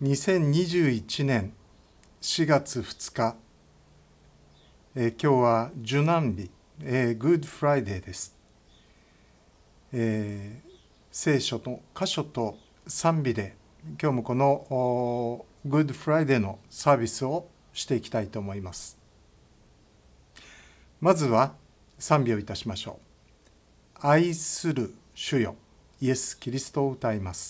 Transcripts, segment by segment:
2021年4月2日、今日は受難日、Good Friday です。聖書の箇所と賛美で今日もこの Good Friday のサービスをしていきたいと思います。まずは賛美をいたしましょう。愛する主よ、イエス・キリストを歌います。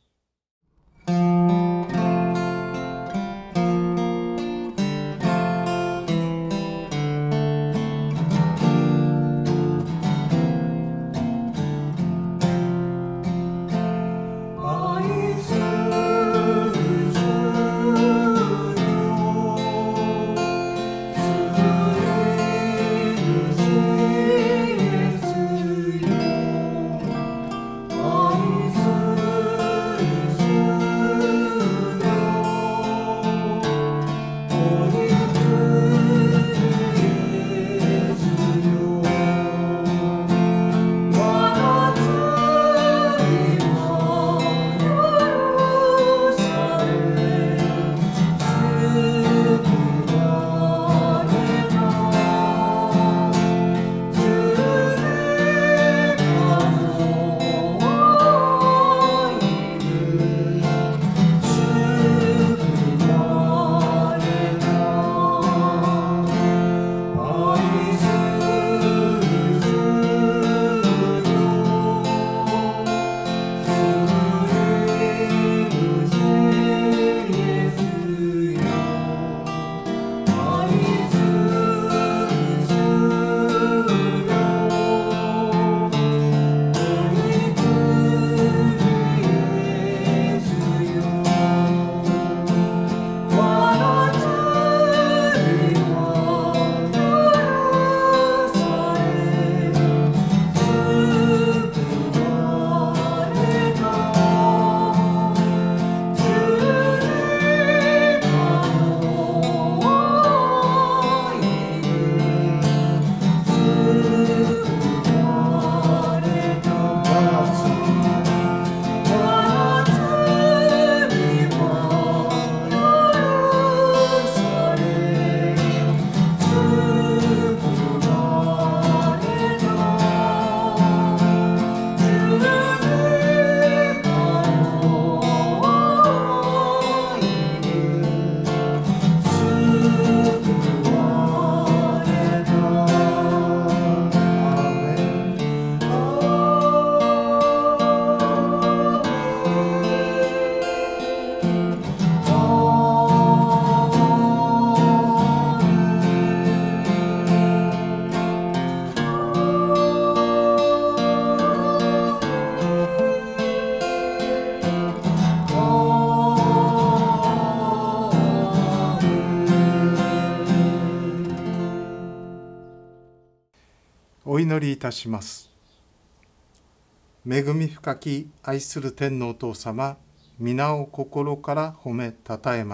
お祈りいたします。恵み深き愛する天のお父様、皆を心から褒めたたえます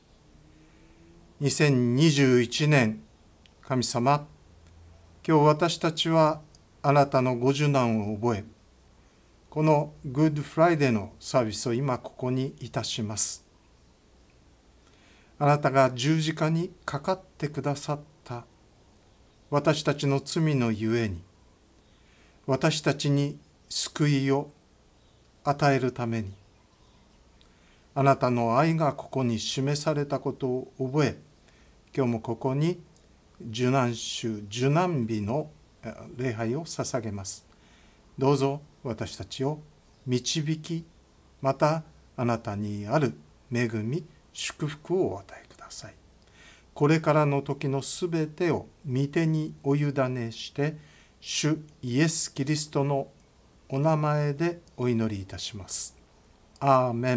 。2021年、神様、今日私たちはあなたのご受難を覚え、このグッドフライデーのサービスを今ここにいたします。あなたが十字架にかかってくださった私たちの罪のゆえに、私たちに救いを与えるために、あなたの愛がここに示されたことを覚え、今日もここに受難週、受難日の礼拝を捧げます。どうぞ私たちを導き、またあなたにある恵み、祝福をお与えください。これからの時のすべてを御手にお委ねして、主イエス・キリストのお名前でお祈りいたします。アーメ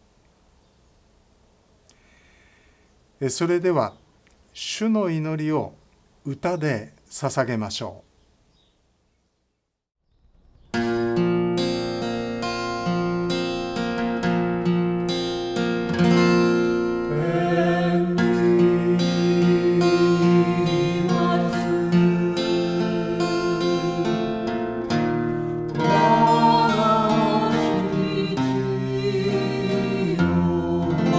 ン。それでは、主の祈りを歌で捧げましょう。 「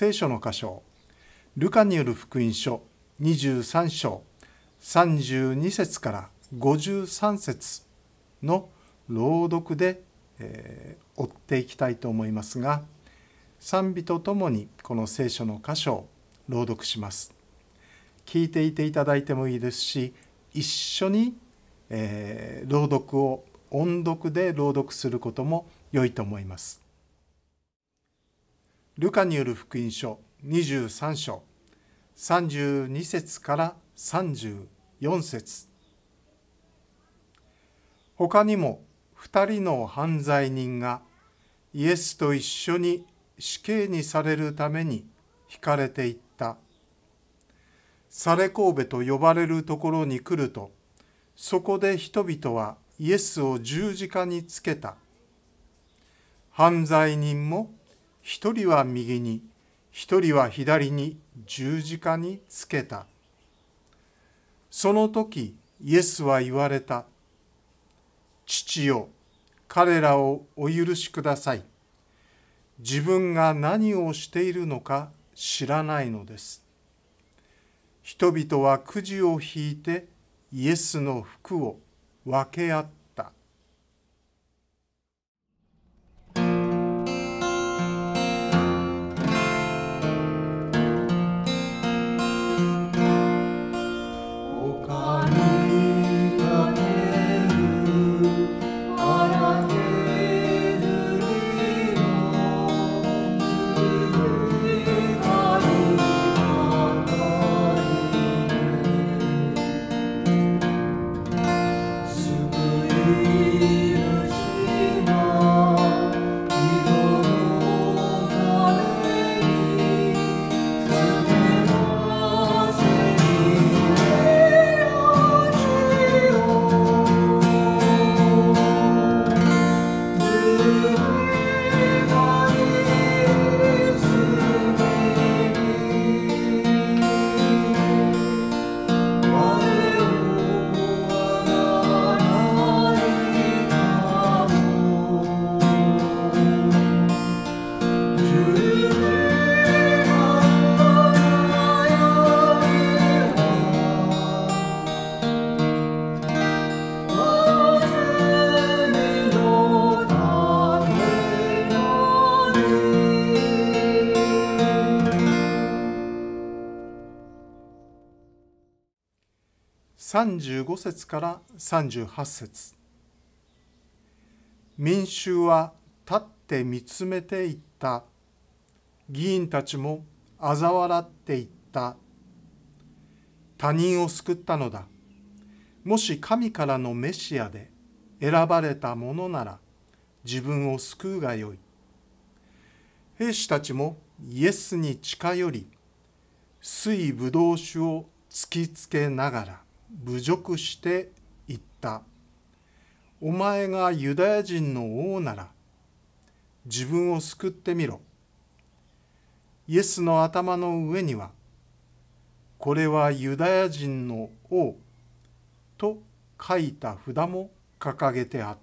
聖書の箇所、ルカによる福音書23章32節から53節の朗読で、追っていきたいと思いますが、賛美とともにこの聖書の箇所を朗読します。聞いていていただいてもいいですし、一緒に、朗読を音読で朗読することも良いと思います。ルカによる福音書23章32節から34節。他にも2人の犯罪人がイエスと一緒に死刑にされるために引かれていった。サレコーベと呼ばれるところに来ると、そこで人々はイエスを十字架につけた。犯罪人も一人は右に、一人は左に十字架につけた。その時イエスは言われた。父よ、彼らをお許しください。自分が何をしているのか知らないのです。人々はくじを引いてイエスの服を分け合った。35節から38節。民衆は立って見つめていった。議員たちも嘲笑っていった。他人を救ったのだ。もし神からのメシアで選ばれたものなら自分を救うがよい。兵士たちもイエスに近寄り、水ぶどう酒を突きつけながら侮辱して言った。お前がユダヤ人の王なら自分を救ってみろ。イエスの頭の上には、これはユダヤ人の王と書いた札も掲げてあった。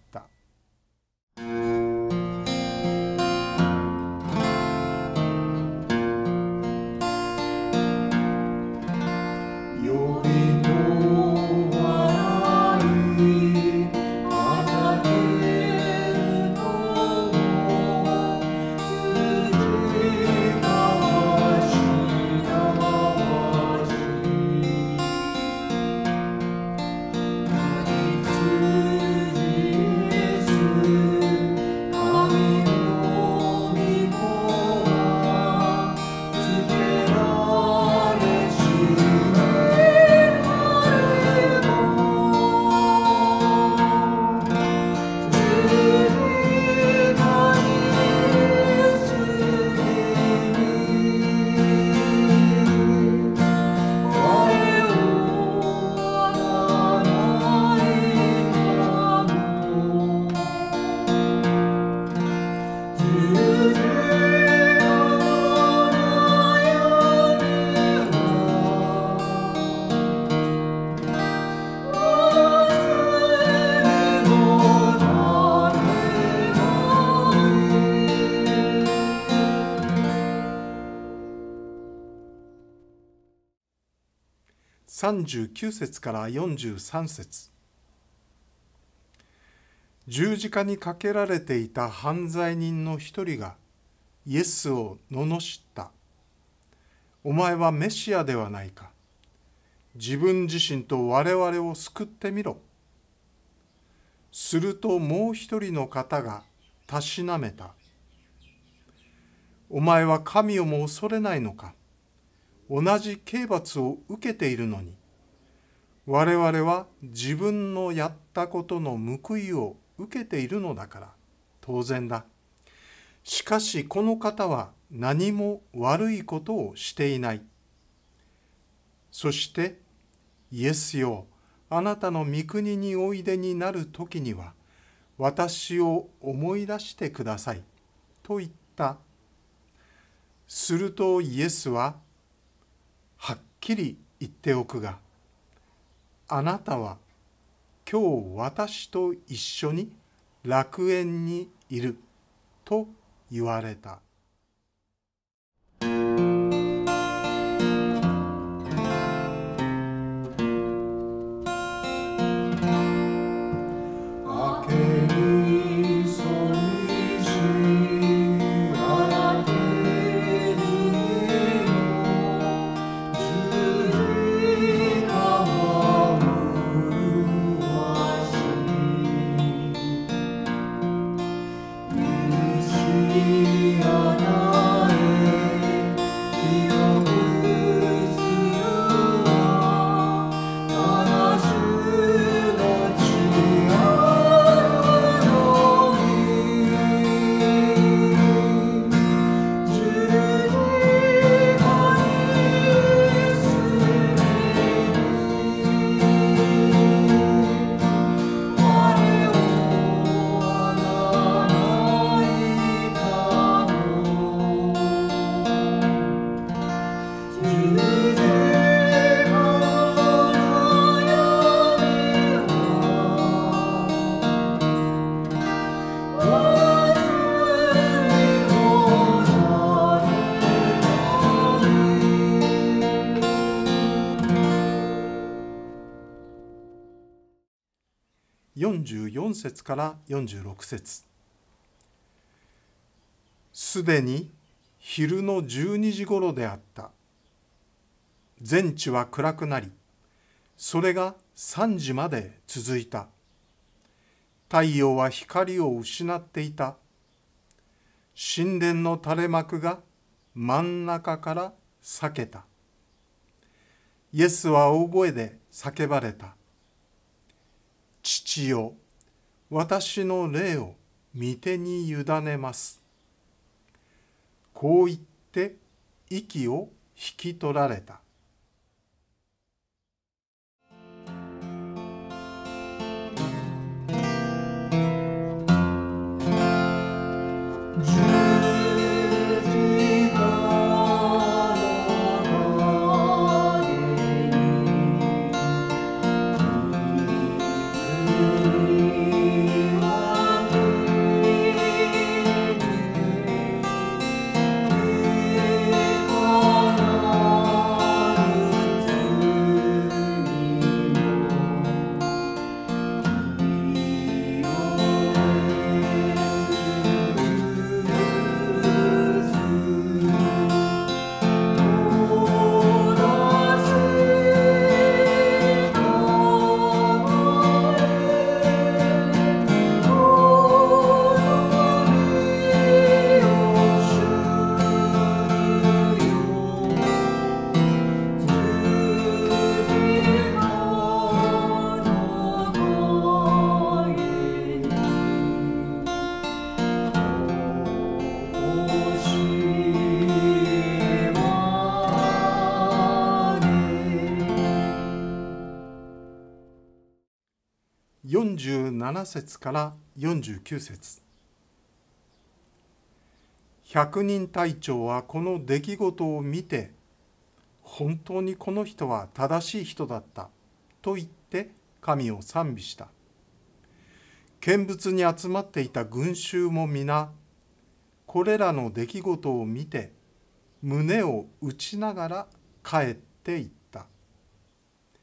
39節から43節。十字架にかけられていた犯罪人の一人がイエスを罵った。お前はメシアではないか。自分自身と我々を救ってみろ。するともう一人の方がたしなめた。お前は神をも恐れないのか。同じ刑罰を受けているのに。我々は自分のやったことの報いを受けているのだから当然だ。しかしこの方は何も悪いことをしていない。そしてイエスよ、あなたの御国においでになるときには私を思い出してくださいと言った。するとイエスははっきり言っておくが、あなたは今日私と一緒に楽園にいると言われた。44節から46節。すでに昼の12時ごろであった。全地は暗くなり、それが3時まで続いた。太陽は光を失っていた。神殿の垂れ幕が真ん中から裂けた。イエスは大声で叫ばれた。父よ、私の霊を御手に委ねます。こう言って息を引き取られた。47節から49節。百人隊長はこの出来事を見て、本当にこの人は正しい人だったと言って神を賛美した。見物に集まっていた群衆も皆、これらの出来事を見て胸を打ちながら帰っていった。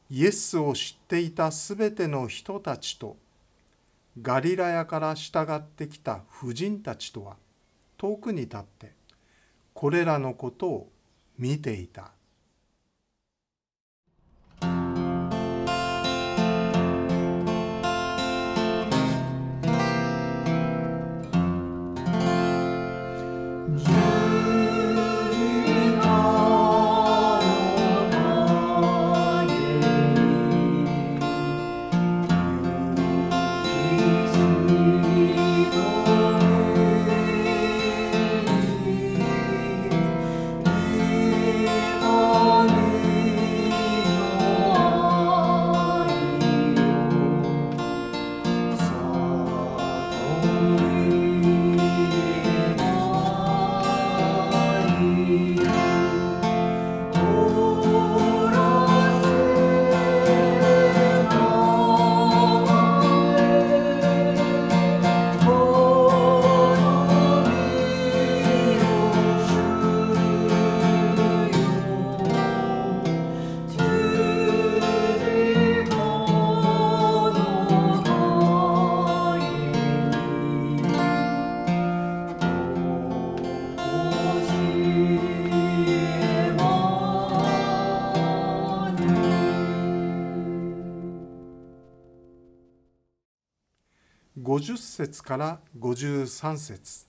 イエスを知っていたすべての人たちとガリラヤから従ってきた婦人たちとは遠くに立ってこれらのことを見ていた。50節から53節。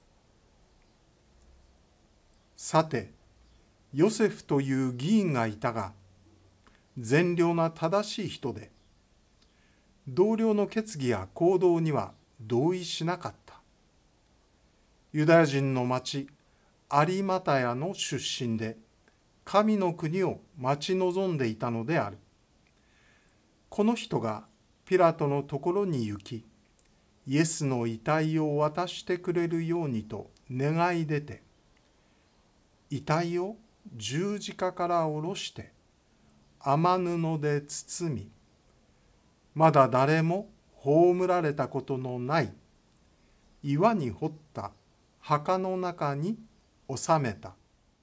さて、ヨセフという議員がいたが、善良な正しい人で、同僚の決議や行動には同意しなかった。ユダヤ人の町アリマタヤの出身で、神の国を待ち望んでいたのである。この人がピラトのところに行き、イエスの遺体を渡してくれるようにと願い出て、遺体を十字架から下ろして雨布で包み、まだ誰も葬られたことのない岩に掘った墓の中に収めた。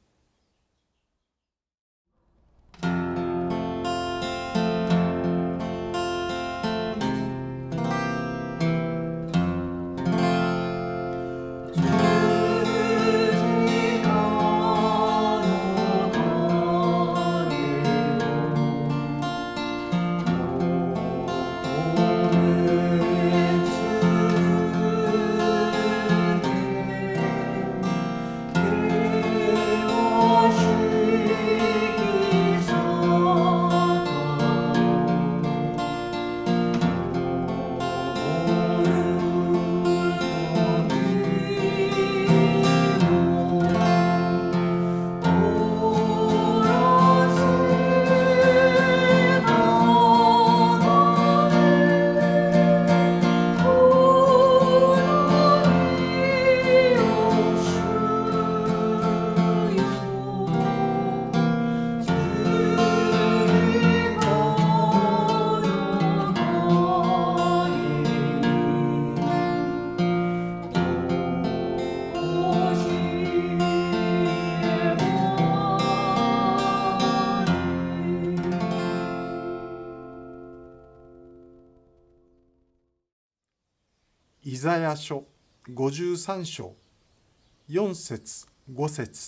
イザヤ書53章4節5節。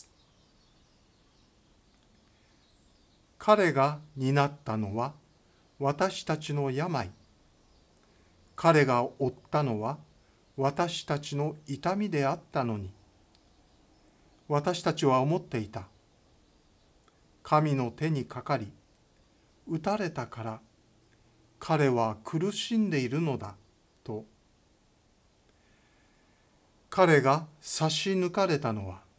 彼が担ったのは私たちの病、彼が負ったのは私たちの痛みであったのに、私たちは思っていた。神の手にかかり、打たれたから彼は苦しんでいるのだと。彼が差し抜かれたのは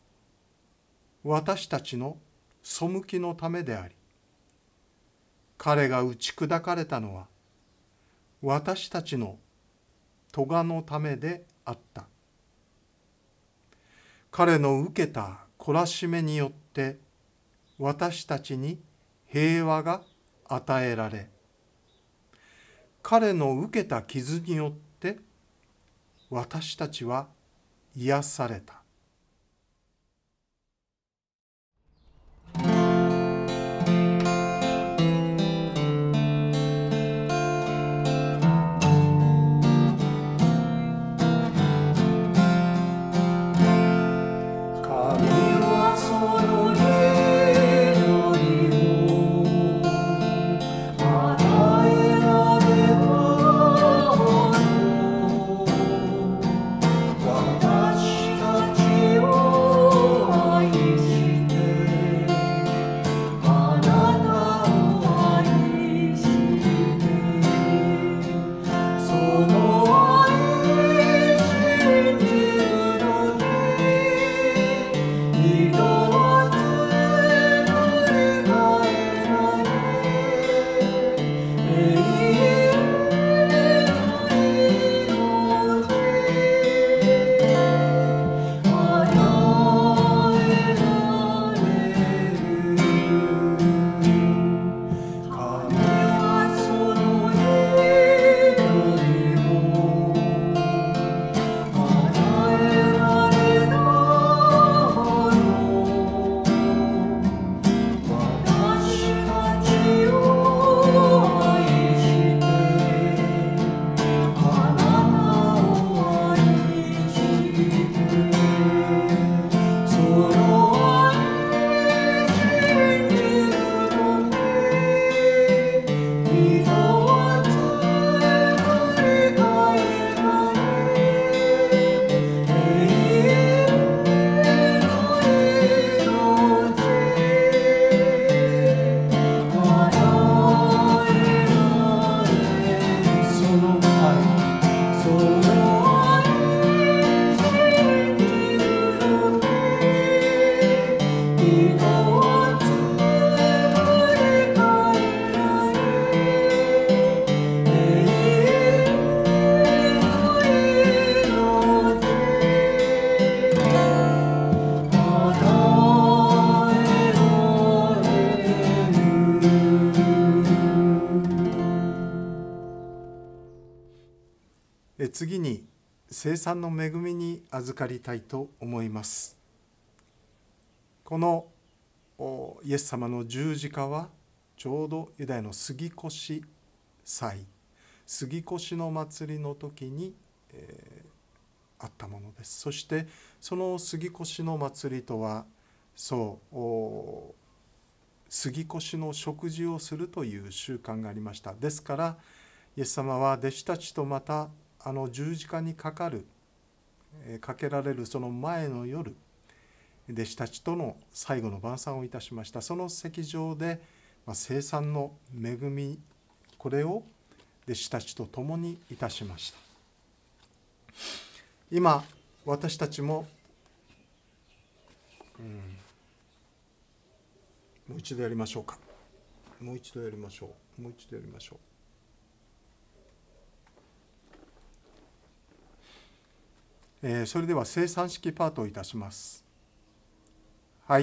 私たちの背きのためであり、彼が打ち砕かれたのは私たちの咎のためであった。彼の受けた懲らしめによって私たちに平和が与えられ、彼の受けた傷によって私たちは癒された。 聖餐の恵みに預かりたいと思います。このイエス様の十字架はちょうどユダヤの杉越祭、杉越の祭りの時に、あったものです。そしてその杉越の祭りとは、杉越の食事をするという習慣がありました。ですからイエス様は弟子たちとまた十字架にかけられるその前の夜、弟子たちとの最後の晩餐をいたしました。その席上で聖餐の恵み、これを弟子たちと共にいたしました。今私たちも、もう一度やりましょうか。もう一度やりましょう。それでは聖餐式パートをいたします。はい。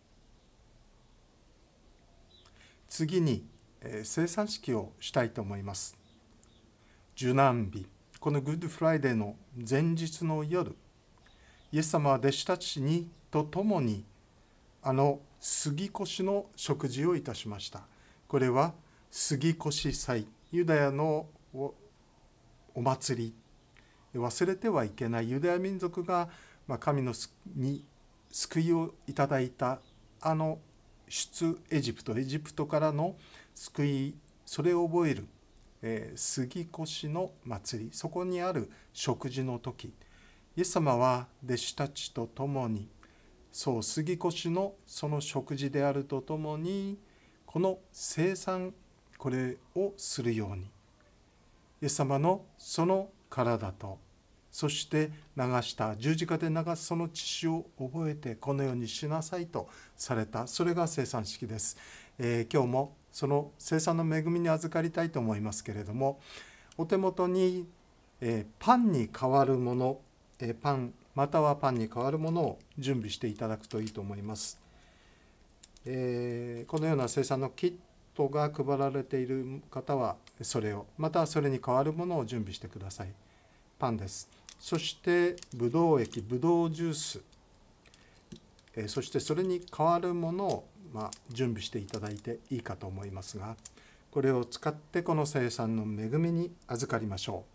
次に聖餐式をしたいと思います。受難日、このグッドフライデーの前日の夜、イエス様は弟子たちにと共に杉越の食事をいたしました。これは杉越祭、ユダヤのお祭り、忘れてはいけないユダヤ民族が神のに救いをいただいた出エジプトからの救い、それを覚える杉越の祭り、そこにある食事の時、イエス様は弟子たちと共に杉越のその食事であるとともに、この聖餐、これをするように、イエス様のその体と、そして十字架で流すその血潮を覚えて、このようにしなさいとされた、それが聖餐式です。今日もその聖餐の恵みに預かりたいと思いますけれども、お手元にパンに代わるもの、パンまたはパンに代わるものを準備していただくといいと思います。このような聖餐のキットが配られている方はそれを、またはそれに代わるものを準備してください。パンです。そしてブドウ液、ブドウジュース、そしてそれに代わるものを準備していただいていいかと思いますが、これを使ってこの聖餐の恵みに預かりましょう。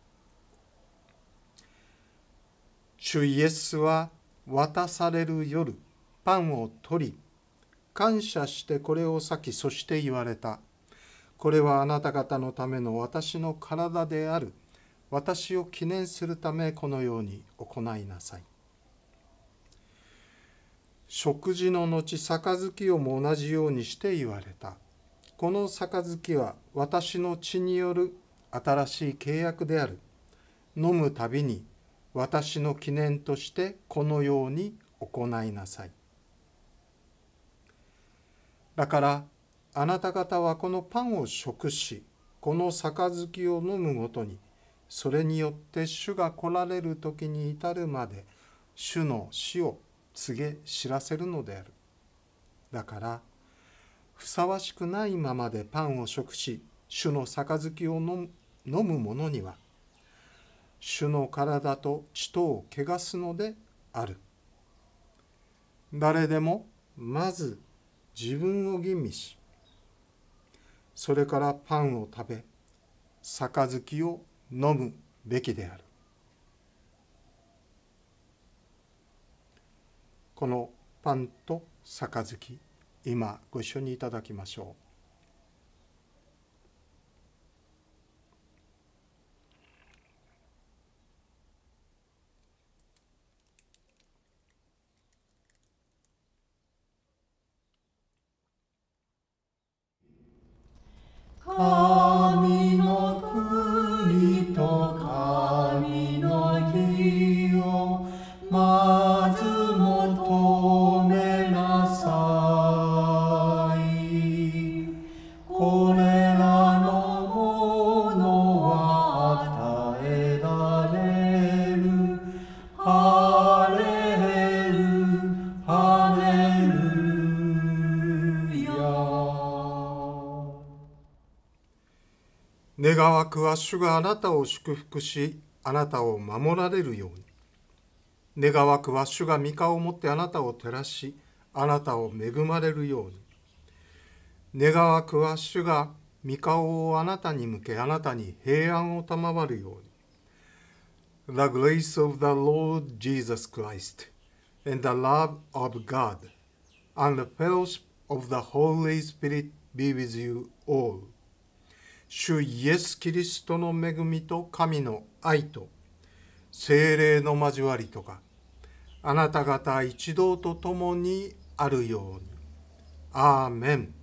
主イエスは渡される夜、パンを取り、感謝してこれを裂き、そして言われた。これはあなた方のための私の体である。私を記念するためこのように行いなさい。食事の後、杯をも同じようにして言われた。この杯は私の血による新しい契約である。飲むたびに私の記念としてこのように行いなさい。だからあなた方はこのパンを食し、この杯を飲むごとに、それによって主が来られる時に至るまで主の死を告げ知らせるのである。だからふさわしくないままでパンを食し、主の杯を飲む者には主の体と血とを汚すのである。誰でもまず自分を吟味し、それからパンを食べ、杯を飲むべきである。このパンと杯、今ご一緒にいただきましょう。 神の国と神の義をまず求めなさい。これらのものは与えられる。ハレルハレルヤ。 願わくは主があなたを祝福し、 あなたを守られるように。願わくは主が御顔をもってあなたを照らし、あなたを恵まれるように。願わくは主が御顔をあなたに向け、あなたに平安を賜るように。The grace of the Lord Jesus Christ and the love of God and the fellowship of the Holy Spirit be with you all. 主イエス・キリストの恵みと神の愛と聖霊の交わりとがあなた方一同と共にあるように。アーメン。